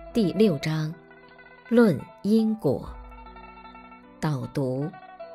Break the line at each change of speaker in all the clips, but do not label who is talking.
第6章论因果。导读。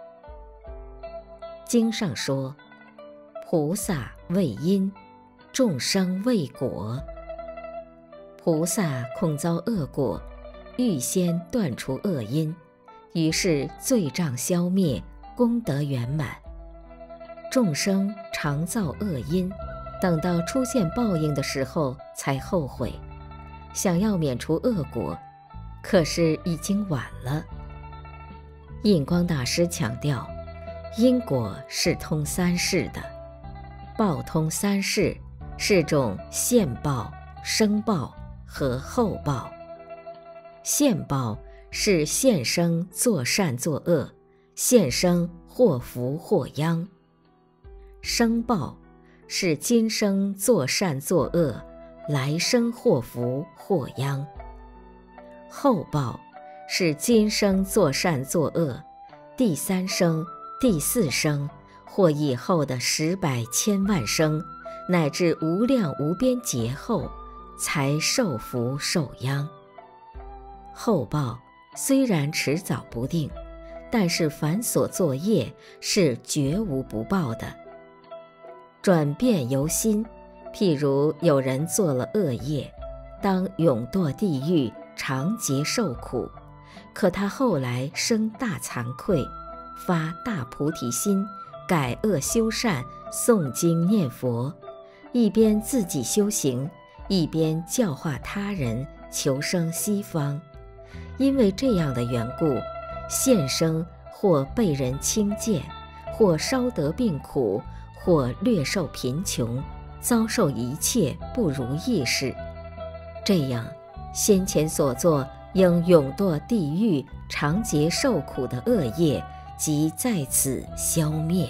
经上说，菩萨为因，众生为果。菩萨恐遭恶果，预先断除恶因，于是罪障消灭，功德圆满。众生常造恶因，等到出现报应的时候才后悔，想要免除恶果，可是已经晚了。印光大师强调，因果是通三世的，报通三世是种现报、生报和后报。现报是现生作善作恶，现生或福或殃；生报是今生作善作恶，来生或福或殃；后报是今生作善作恶，第3生、第4生或以后的10百千万生，乃至无量无边劫后，才受福受殃。后报虽然迟早不定，但是凡所作业是绝无不报的。转变由心，譬如有人做了恶业，当永堕地狱，长劫受苦，可他后来生大惭愧，发大菩提心，改恶修善，诵经念佛，一边自己修行，一边教化他人，求生西方。因为这样的缘故，现生或被人轻贱，或稍得病苦，或略受贫穷，遭受一切不如意事。这样，先前所作应永堕地狱、长劫受苦的恶业，即在此消灭。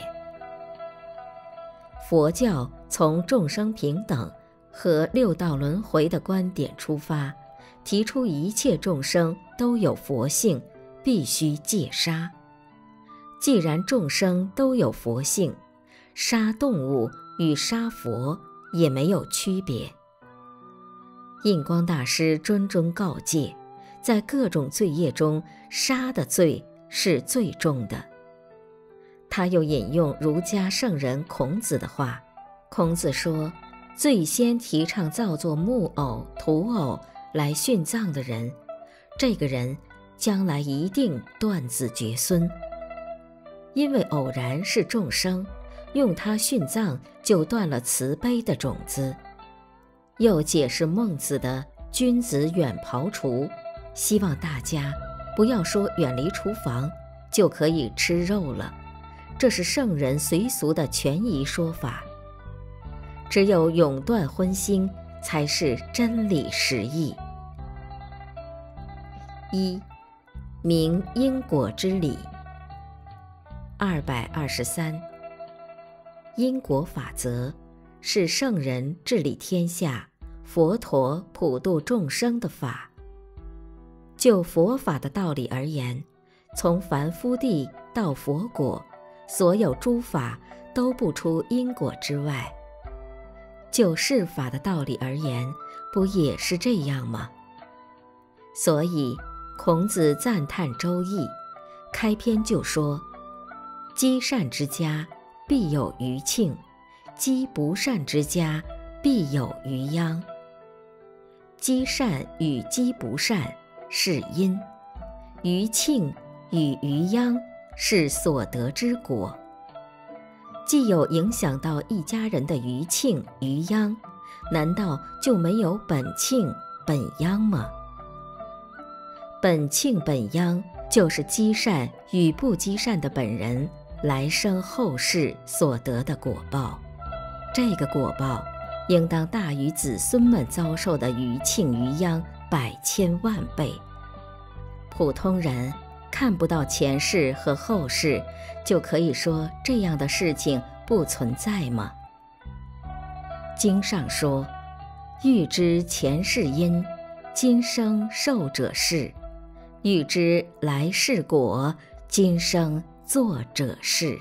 佛教从众生平等和6道轮回的观点出发，提出一切众生都有佛性，必须戒杀。既然众生都有佛性，杀动物与杀佛也没有区别。印光大师谆谆告诫，在各种罪业中，杀的罪是最重的。他又引用儒家圣人孔子的话，孔子说，最先提倡造作木偶、土偶来殉葬的人，这个人将来一定断子绝孙。因为偶然是众生，用它殉葬就断了慈悲的种子。又解释孟子的君子远庖厨，希望大家不要说远离厨房就可以吃肉了，这是圣人随俗的权宜说法。只有永断荤腥，才是真理实义。1. 明因果之理。223. 因果法则是圣人治理天下，佛陀普度众生的法。就佛法的道理而言，从凡夫地到佛果，所有诸法都不出因果之外。就事法的道理而言，不也是这样吗？所以孔子赞叹周易，开篇就说，积善之家必有余庆，积不善之家必有余殃。积善与积不善是因，余庆与余殃是所得之果。既有影响到一家人的余庆余殃，难道就没有本庆本殃吗？本庆本殃就是积善与不积善的本人来生后世所得的果报，这个果报应当大于子孙们遭受的余庆余殃百千万倍。普通人看不到前世和后世，就可以说这样的事情不存在吗？经上说，欲知前世因，今生受者是；欲知来世果，今生作者是。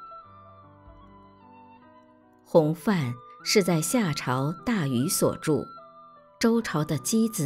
洪范是在夏朝大禹所著，周朝的箕子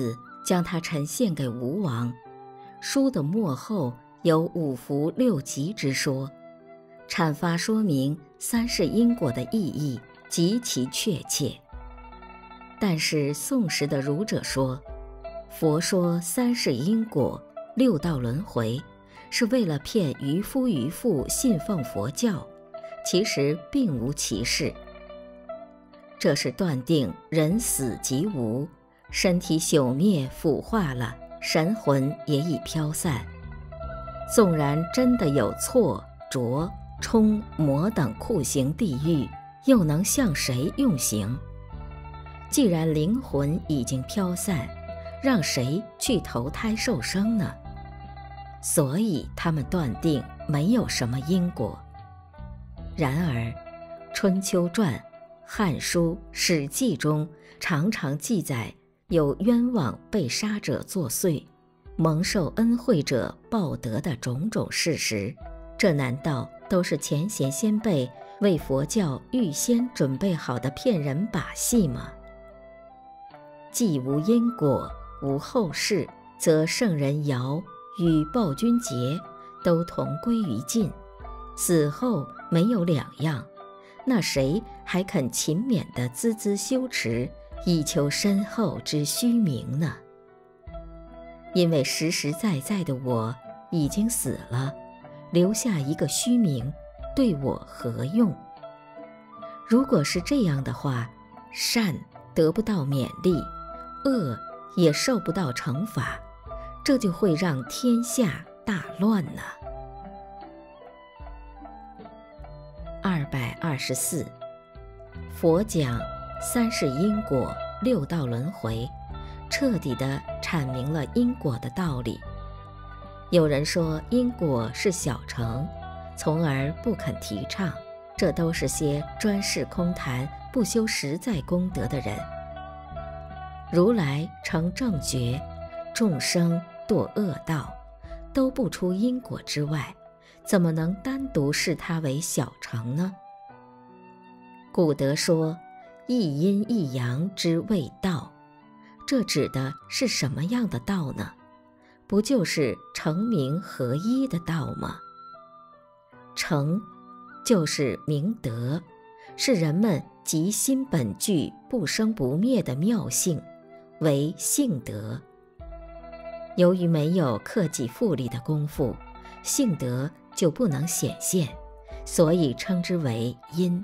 将它呈现给吴王。书的末后有五福六吉之说，阐发说明三世因果的意义极其确切。但是宋时的儒者说，佛说三世因果、六道轮回，是为了骗渔夫渔妇信奉佛教，其实并无其事。这是断定人死即无，身体朽灭腐化了，神魂也已飘散。纵然真的有错、浊、冲、魔等酷刑地狱，又能向谁用刑？既然灵魂已经飘散，让谁去投胎受生呢？所以他们断定没有什么因果。然而《春秋传》《汉书》《史记》中常常记载有冤枉被杀者作祟，蒙受恩惠者报德的种种事实，这难道都是前贤先辈为佛教预先准备好的骗人把戏吗？既无因果，无后世，则圣人尧与暴君桀都同归于尽，死后没有两样，那谁还肯勤勉地孜孜修持，以求身后之虚名呢？因为实实在在的我已经死了，留下一个虚名，对我何用？如果是这样的话，善得不到勉励，恶也受不到惩罚，这就会让天下大乱呢。224，佛讲三世因果、六道轮回，彻底地阐明了因果的道理。有人说因果是小乘，从而不肯提倡，这都是些专事空谈、不修实在功德的人。如来成正觉，众生堕恶道，都不出因果之外，怎么能单独视它为小乘呢？古德说一阴一阳之谓道，这指的是什么样的道呢？不就是成明合一的道吗？成就是明德，是人们即心本具不生不灭的妙性，为性德。由于没有克己复礼的功夫，性德就不能显现，所以称之为阴。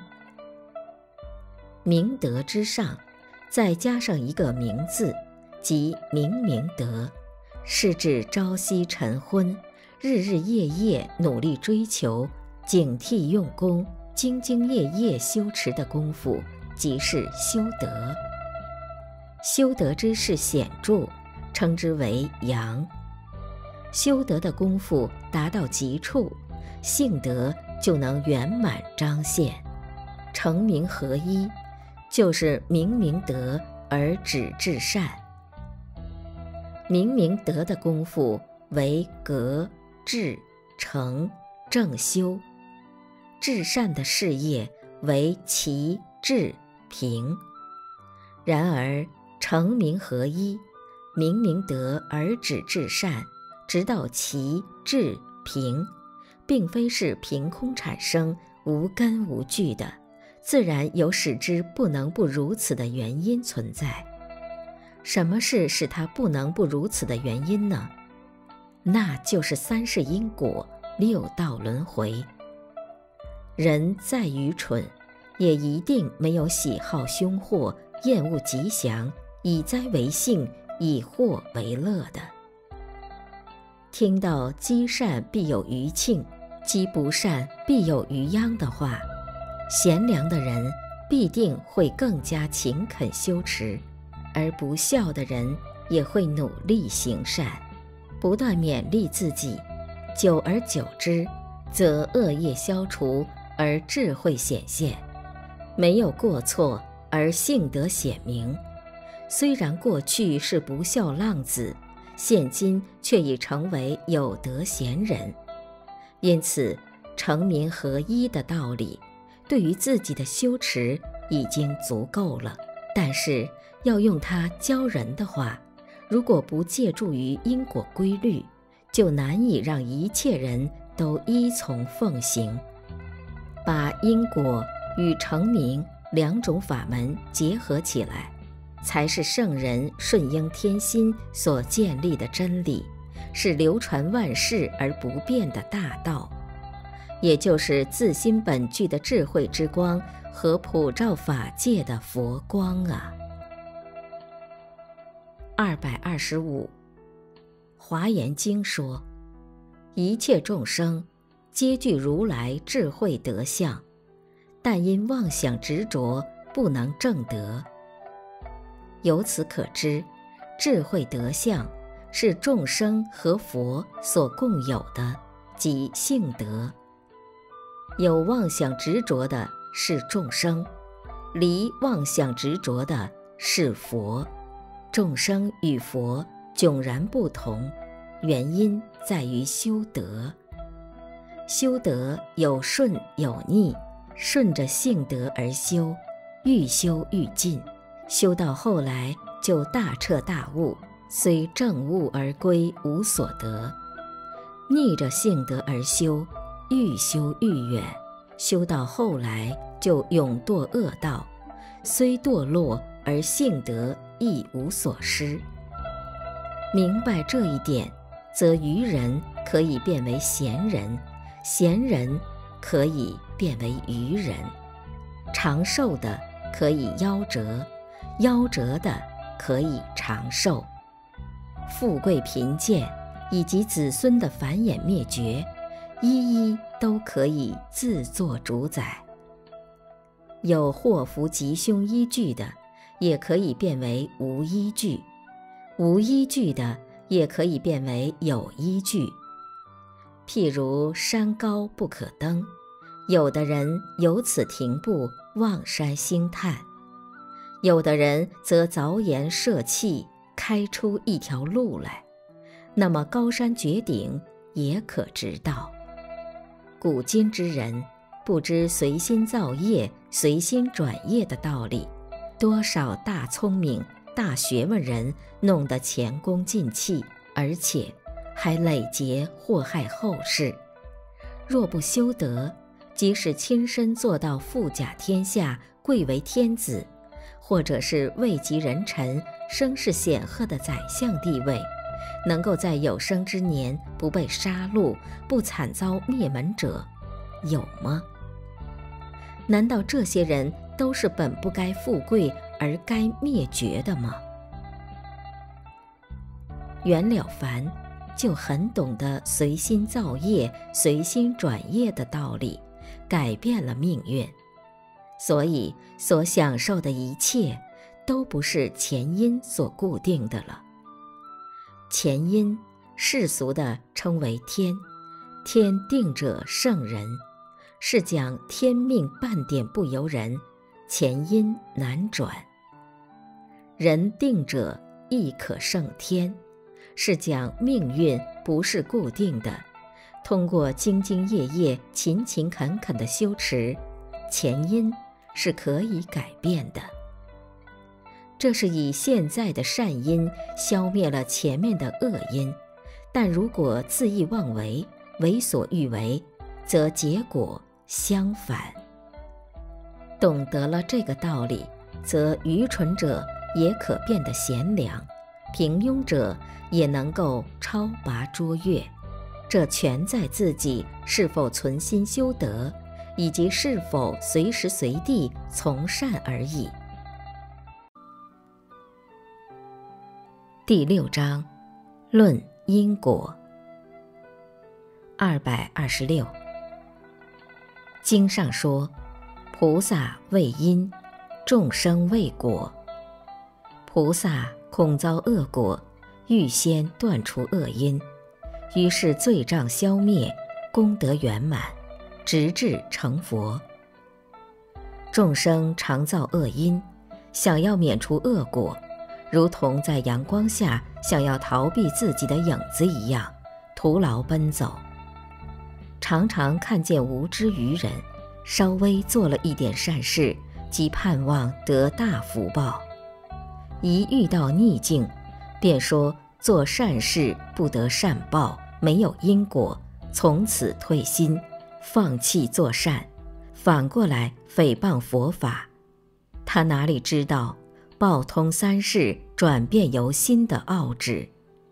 明德之上，再加上一个明字，即明明德，是指朝夕晨昏，日日夜夜努力追求，警惕用功，兢兢业业修持的功夫，即是修德。修德之事显著，称之为阳。修德的功夫达到极处，性德就能圆满彰现，成明合一，就是明明德而止至善。明明德的功夫为格、致、成、正修，至善的事业为齐、治、平。然而成明合一，明明德而止至善，直到齐、治、平，并非是凭空产生、无根无据的，自然有使之不能不如此的原因存在。什么是使它不能不如此的原因呢？那就是三世因果、六道轮回。人再愚蠢，也一定没有喜好凶祸、厌恶吉祥、以灾为幸、以祸为乐的。听到积善必有余庆，积不善必有余殃的话，贤良的人必定会更加勤恳修持，而不孝的人也会努力行善，不断勉励自己，久而久之，则恶业消除而智慧显现，没有过错而性德显明。虽然过去是不孝浪子，现今却已成为有德贤人。因此成明合一的道理对于自己的修持已经足够了，但是要用它教人的话， 如果不借助于因果规律，就难以让一切人都依从奉行。把因果与成名两种法门结合起来，才是圣人顺应天心所建立的真理，是流传万世而不变的大道，也就是自心本具的智慧之光和普照法界的佛光啊。225华严经说，一切众生皆具如来智慧德相，但因妄想执着不能证得。由此可知，智慧德相是众生和佛所共有的，即性德。有妄想执着的是众生，离妄想执着的是佛。众生与佛迥然不同，原因在于修德。修德有顺有逆，顺着性德而修，愈修愈进，修到后来就大彻大悟，虽正悟而归无所得；逆着性德而修，愈修愈远，修到后来就永堕恶道，虽堕落而性德亦无所失。明白这一点，则愚人可以变为贤人，贤人可以变为愚人，长寿的可以夭折，夭折的可以长寿，富贵贫贱以及子孙的繁衍灭绝，一一都可以自作主宰。有祸福吉凶依据的，也可以变为无依据；无依据的，也可以变为有依据。譬如山高不可登，有的人由此停步望山兴叹，有的人则凿岩设器，开出一条路来，那么高山绝顶也可直到。古今之人不知随心造业、随心转业的道理，多少大聪明、大学问人弄得前功尽弃，而且还累劫祸害后世。若不修德，即使亲身做到富甲天下、贵为天子，或者是位极人臣、声势显赫的宰相地位，能够在有生之年不被杀戮、不惨遭灭门者，有吗？难道这些人都是本不该富贵而该灭绝的吗？袁了凡就很懂得随心造业、随心转业的道理，改变了命运，所以所享受的一切都不是前因所固定的了。前因世俗的称为天，天定者圣人，是讲天命半点不由人，前因难转。人定者亦可胜天，是讲命运不是固定的，通过兢兢业业、勤勤恳恳的修持，前因是可以改变的。这是以现在的善因消灭了前面的恶因，但如果恣意妄为、为所欲为，则结果相反。懂得了这个道理，则愚蠢者也可变得贤良，平庸者也能够超拔卓越。这全在自己是否存心修德，以及是否随时随地从善而已。第6章论因果。226经上说，菩萨为因，众生为果。菩萨恐遭恶果，预先断除恶因，于是罪障消灭，功德圆满，直至成佛。众生常造恶因，想要免除恶果，如同在阳光下想要逃避自己的影子一样，徒劳奔走。常常看见无知愚人稍微做了一点善事，即盼望得大福报，一遇到逆境， 便说做善事不得善报，没有因果，从此退心，放弃做善，反过来诽谤佛法。他哪里知道报通三世，转变由心的奥旨？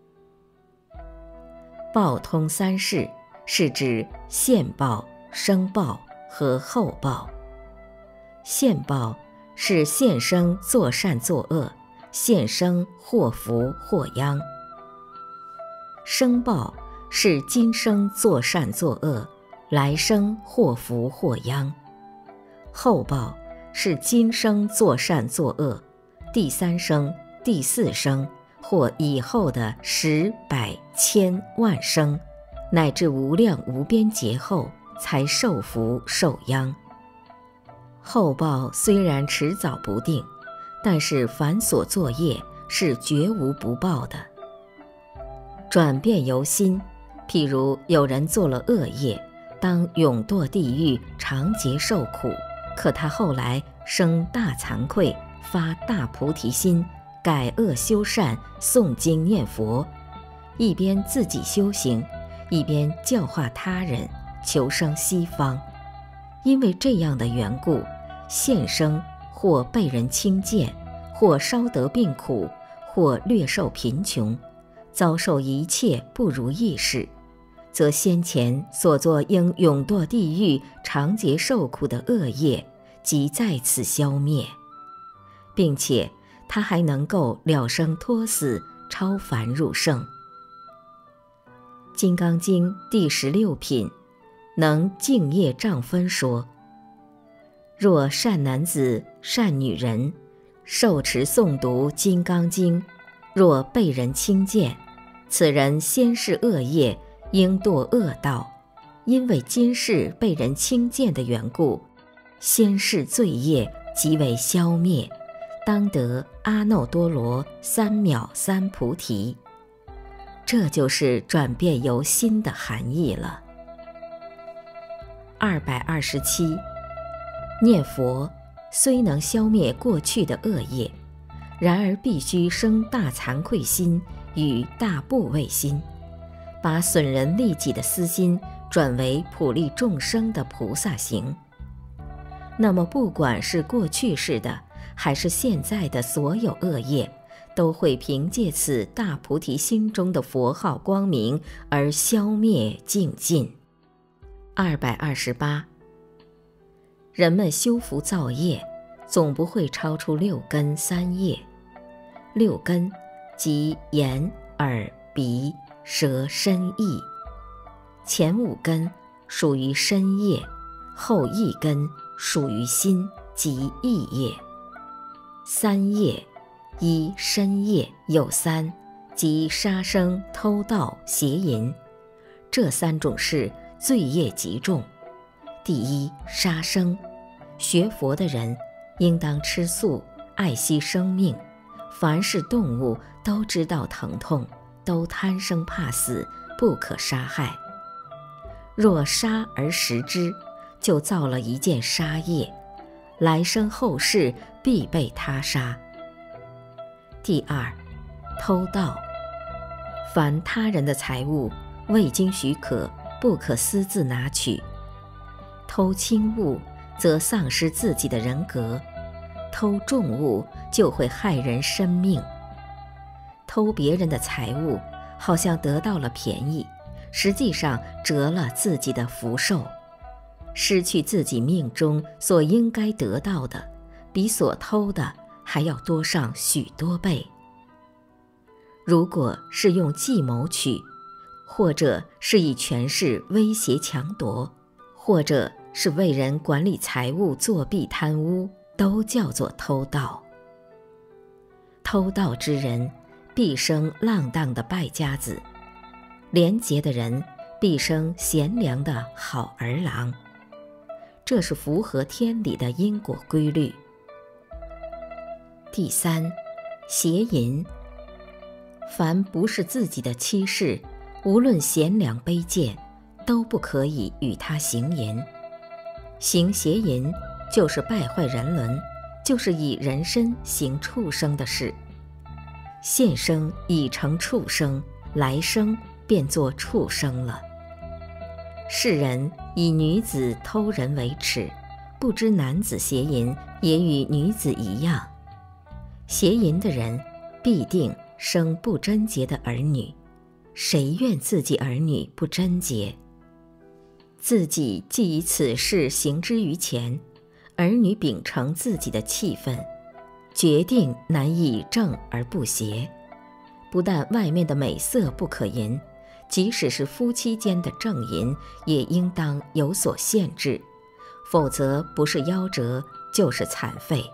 报通三世是指现报、生报和后报。现报是现生作善作恶，现生或福或殃；生报是今生作善作恶，来生或福或殃；后报是今生作善作恶，第三生、第四生或以后的10、100、1000、万生，乃至无量无边劫后，才受福受殃。后报虽然迟早不定，但是凡所作业是绝无不报的。转变由心，譬如有人做了恶业，当永堕地狱，长劫受苦，可他后来生大惭愧，发大菩提心，改恶修善，诵经念佛，一边自己修行，一边教化他人，求生西方。因为这样的缘故，现生或被人轻贱，或稍得病苦，或略受贫穷，遭受一切不如意事，则先前所作应永堕地狱、长劫受苦的恶业，即在此消灭，并且他还能够了生脱死，超凡入圣。《金刚经》第16品能净业障分说：若善男子、善女人，受持诵读《金刚经》，若被人轻贱，此人先世恶业，应堕恶道，因为今世被人轻贱的缘故，先世罪业即为消灭，当得阿耨多罗三藐三菩提。这就是转变由心的含义了。227，念佛虽能消灭过去的恶业，然而必须生大惭愧心与大怖畏心，把损人利己的私心转为普利众生的菩萨行。那么不管是过去世的还是现在的所有恶业，都会凭借此大菩提心中的佛号光明而消灭净尽。228，人们修福造业，总不会超出6根3业。6根即眼、耳、鼻、舌、身、意，前5根属于身业，后1根属于心即意业。3业，一身业有3，即杀生、偷盗、邪淫，这3种事罪业极重。第一，杀生。学佛的人应当吃素，爱惜生命，凡是动物都知道疼痛，都贪生怕死，不可杀害。若杀而食之，就造了一件杀业，来生后世必被他杀。第二，偷盗。凡他人的财物，未经许可，不可私自拿取。偷轻物，则丧失自己的人格；偷重物，就会害人生命。偷别人的财物，好像得到了便宜，实际上折了自己的福寿，失去自己命中所应该得到的，比所偷的还要多上许多倍。如果是用计谋取，或者是以权势威胁强夺，或者是为人管理财物作弊贪污，都叫做偷盗。偷盗之人必生浪荡的败家子，廉洁的人必生贤良的好儿郎，这是符合天理的因果规律。第三，邪淫。凡不是自己的妻室，无论贤良卑贱，都不可以与他行淫。行邪淫就是败坏人伦，就是以人身行畜生的事。 现生已成畜生，来生便作畜生了。世人以女子偷人为耻，不知男子邪淫也与女子一样。邪淫的人必定生不贞洁的儿女，谁愿自己儿女不贞洁？自己既以此事行之于前，儿女秉承自己的气氛，决定难以正而不邪。不但外面的美色不可淫，即使是夫妻间的正淫，也应当有所限制，否则不是夭折就是残废。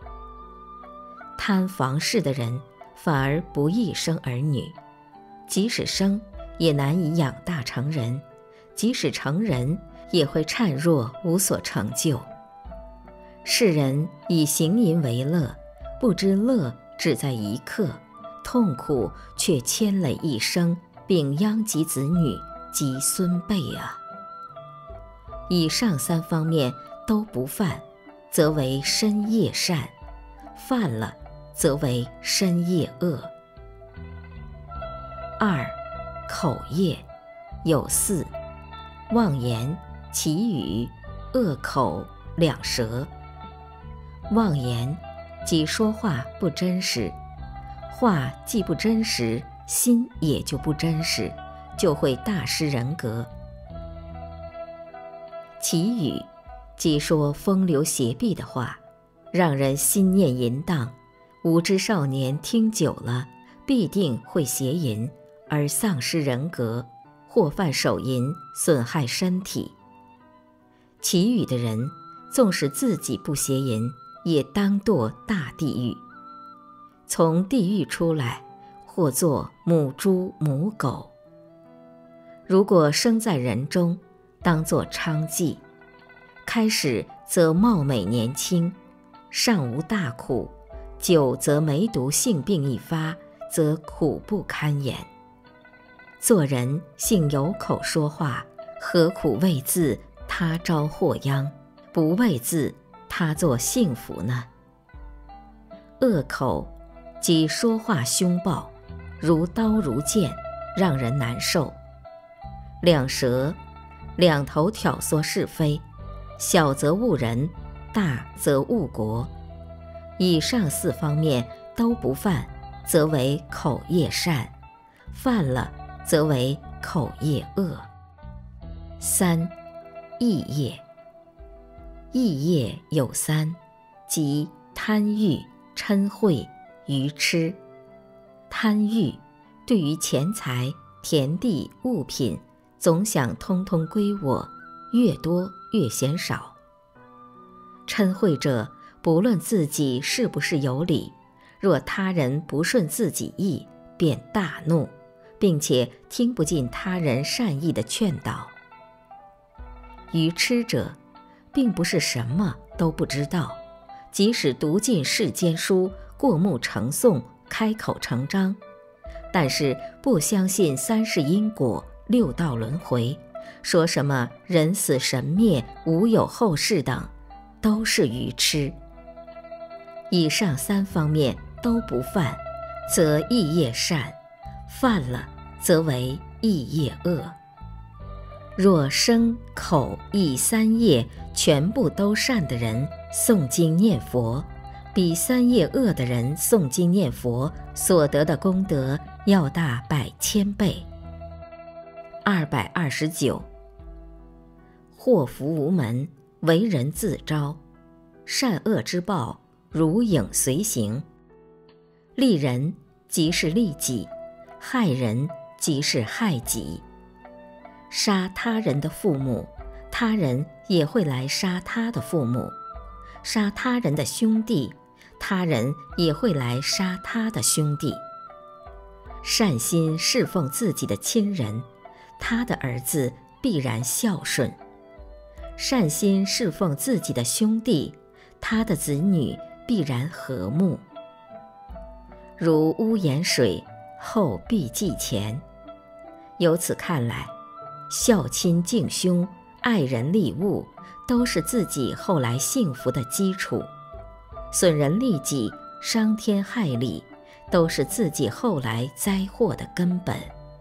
贪房事的人反而不易生儿女，即使生也难以养大成人，即使成人也会孱弱无所成就。世人以行淫为乐，不知乐只在一刻，痛苦却牵累一生，并殃及子女及孙辈啊！以上3方面都不犯，则为身业善；犯了，则为身业恶。2. 口业有4：妄言、绮语、恶口、两舌。妄言即说话不真实，话既不真实，心也就不真实，就会大失人格。绮语即说风流邪僻的话，让人心念淫荡，无知少年听久了必定会邪淫，而丧失人格，或犯手淫，损害身体。绮语的人纵使自己不邪淫，也当堕大地狱。从地狱出来，或作母猪母狗。如果生在人中，当作娼妓。开始则貌美年轻，尚无大苦，久则梅毒性病一发，则苦不堪言。做人性有口说话，何苦为自他招祸殃，不为自他作幸福呢？恶口即说话凶暴，如刀如剑，让人难受。两舌，两头挑唆是非，小则误人，大则误国。以上4方面都不犯，则为口业善；犯了，则为口业恶。3. 意业。意业有3，即贪欲、嗔恚、愚痴。贪欲对于钱财、田地、物品，总想通通归我，越多越嫌少。嗔恚者不论自己是不是有理，若他人不顺自己意，便大怒，并且听不进他人善意的劝导。愚痴者并不是什么都不知道，即使读尽世间书，过目成诵，开口成章，但是不相信3世因果、6道轮回，说什么人死神灭、无有后世等，都是愚痴。以上3方面都不犯，则意业善；犯了，则为意业恶。若身口意3业全部都善的人诵经念佛，比3业恶的人诵经念佛所得的功德要大100千倍。229。祸福无门，为人自招，善恶之报如影随形。利人即是利己，害人即是害己。杀他人的父母，他人也会来杀他的父母；杀他人的兄弟，他人也会来杀他的兄弟。善心侍奉自己的亲人，他的儿子必然孝顺；善心侍奉自己的兄弟，他的子女必然和睦。如屋檐水，后必继前。由此看来，孝亲敬兄、爱人利物，都是自己后来幸福的基础。损人利己、伤天害理， 都是自己后来灾祸的根本。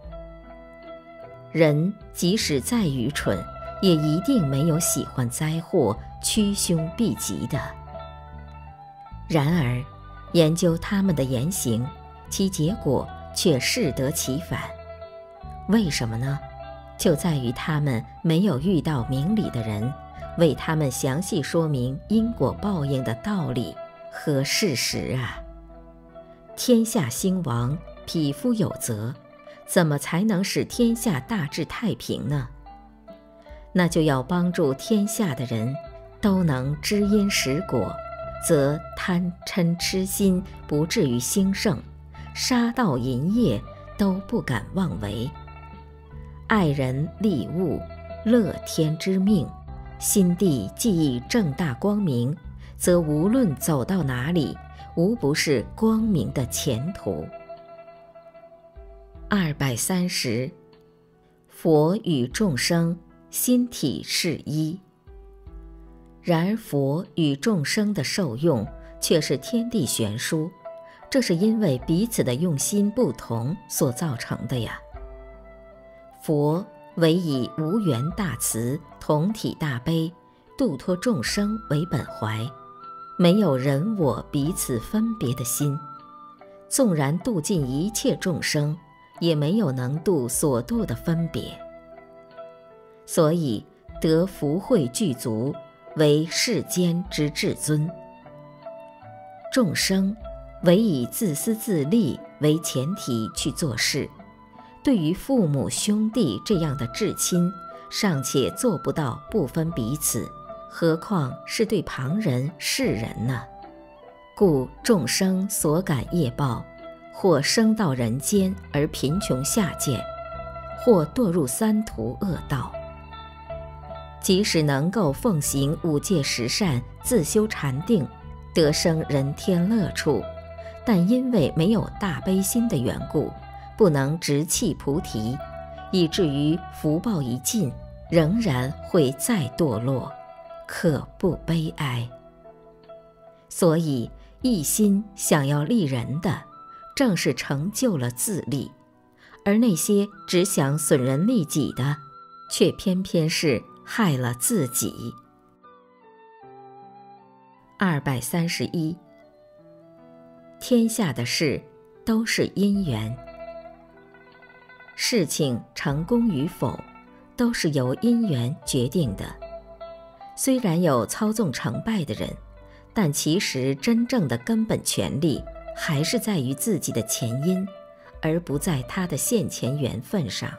人即使再愚蠢，也一定没有喜欢灾祸、趋凶避吉的。然而，研究他们的言行，其结果却适得其反。为什么呢？就在于他们没有遇到明理的人，为他们详细说明因果报应的道理和事实啊。天下兴亡，匹夫有责，怎么才能使天下大治太平呢？那就要帮助天下的人都能知因识果，则贪嗔痴心不至于兴盛，杀盗淫业都不敢妄为。爱人利物，乐天之命，心地既已正大光明，则无论走到哪里，无不是光明的前途。230，佛与众生心体是一。然而佛与众生的受用却是天地悬殊，这是因为彼此的用心不同所造成的呀。佛唯以无缘大慈、同体大悲、度脱众生为本怀，没有人我彼此分别的心，纵然度尽一切众生，也没有能度所度的分别。所以得福慧具足，为世间之至尊。众生唯以自私自利为前提去做事，对于父母兄弟这样的至亲，尚且做不到不分彼此，何况是对旁人世人呢？故众生所感业报，或生到人间而贫穷下贱，或堕入三途恶道。即使能够奉行五戒十善，自修禅定，得生人天乐处，但因为没有大悲心的缘故，不能直契菩提，以至于福报一尽，仍然会再堕落，可不悲哀。所以一心想要利人的，正是成就了自利，而那些只想损人利己的，却偏偏是害了自己。231，天下的事都是因缘，事情成功与否，都是由因缘决定的。虽然有操纵成败的人，但其实真正的根本权力还是在于自己的前因，而不在他的现前缘分上。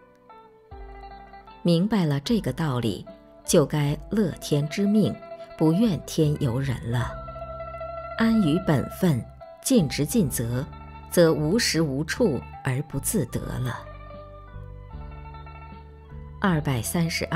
明白了这个道理，就该乐天之命，不怨天尤人了。安于本分，尽职尽责，则无时无处而不自得了。232，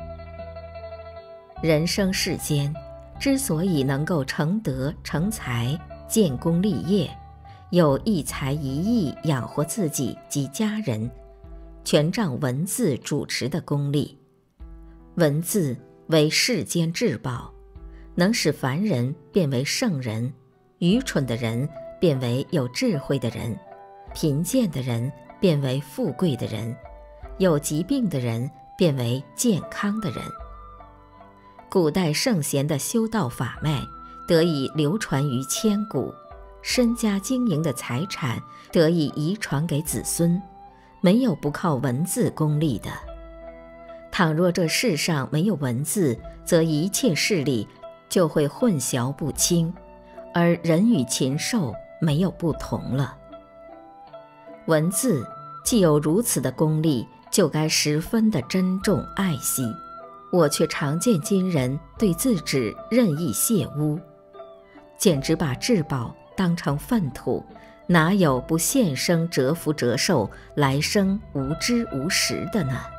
人生世间，之所以能够成德成才、建功立业，有一才一艺养活自己及家人，全仗文字主持的功力。文字为世间至宝，能使凡人变为圣人，愚蠢的人变为有智慧的人，贫贱的人变为富贵的人，有疾病的人变为健康的人。古代圣贤的修道法脉得以流传于千古，身家经营的财产得以遗传给子孙，没有不靠文字功利的。倘若这世上没有文字，则一切事理就会混淆不清，而人与禽兽没有不同了。文字既有如此的功力，就该十分的珍重爱惜。我却常见今人对字纸任意亵污，简直把至宝当成粪土，哪有不现生折福折寿，来生无知无识的呢？